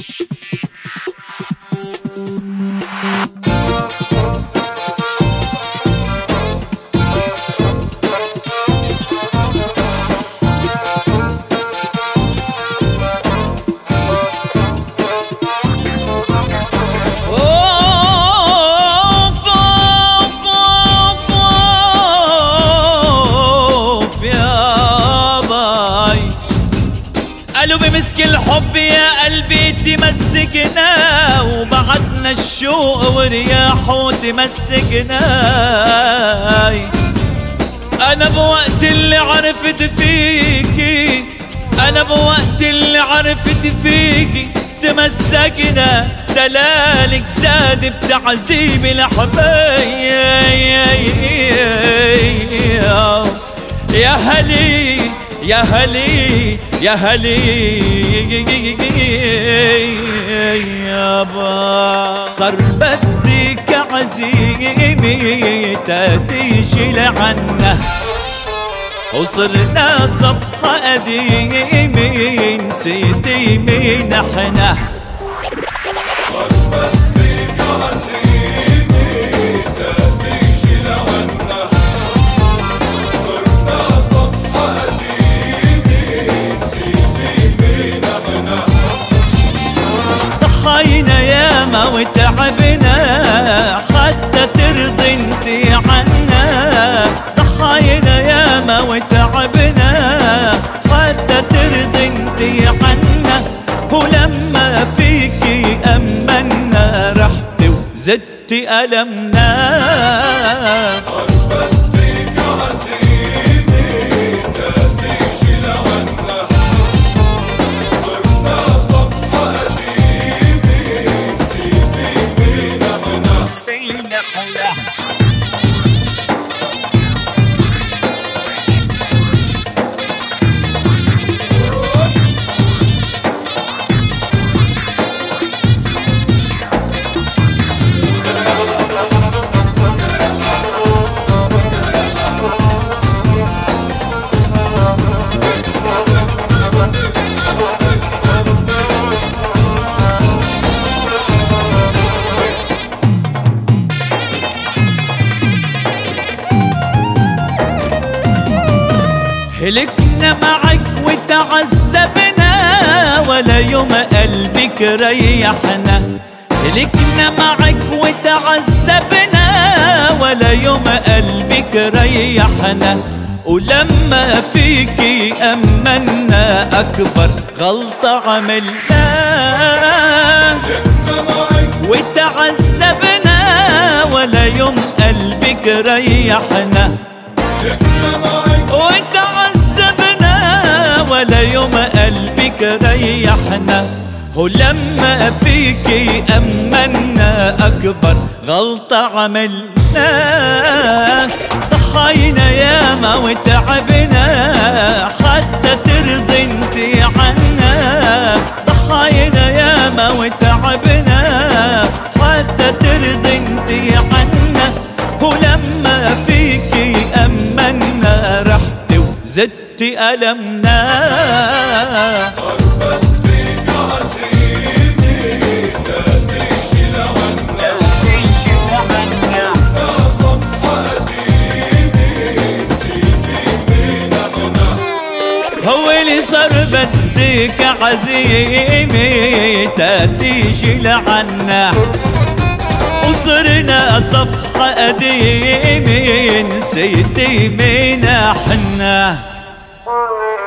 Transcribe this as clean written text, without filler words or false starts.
مسك الحب يا قلبي تمسكنا، وبعدنا الشوق ورياحه تمسكنا. أنا بوقت اللي عرفت فيكي، أنا بوقت اللي عرفت فيكي تمسكنا. دلالك زاد بتعذيب الحبايب. يا هلي يا هلي يا هلي يابا، صار بدك عزيمي تتيجي لعنا، وصرنا صفحة قديمة نسيتي مين احنا. صار بدك عزيمي تتيجي لعنا، صرنا صفحة ضحينا ياما وتعبنا حتى ترضي انتي عنا. ضحينا ياما وتعبنا حتى ترضي انتي عنا، ولما فيكي أمنا رحتي وزدتي ألمنا. صار بدك عزيمي تتيجي لعنا، صرنا صفحة قديمة نسيتي مين احنا. هلكنا معك وتعذبنا ولا يوم قلبك ريحنا. هلكنا معك وتعذبنا ولا يوم قلبك ريحنا، ولما فيكي أمنا أكبر غلطة عملنا. وتعذبنا ولا يوم قلبك ريحنا، وتعذبنا ولا يوم قلبك ريحنا، ولما فيكي أمنا أكبر غلطة عملنا. ضحينا ياما وتعبنا حتى ترضي انتي عنا. ضحينا ياما وتعبنا حتى ترضي انتي عنا، ولما فيكي أمنا رحتي وزدتي ألمنا. صار بدك عزيمي تتيجي لعنا، صرنا صفحة قديمة نسيتي مين احنا. هو اللي صار بدك عزيمي تتيجي لعنا، وصرنا صفحة قديمة نسيتي مين احنا.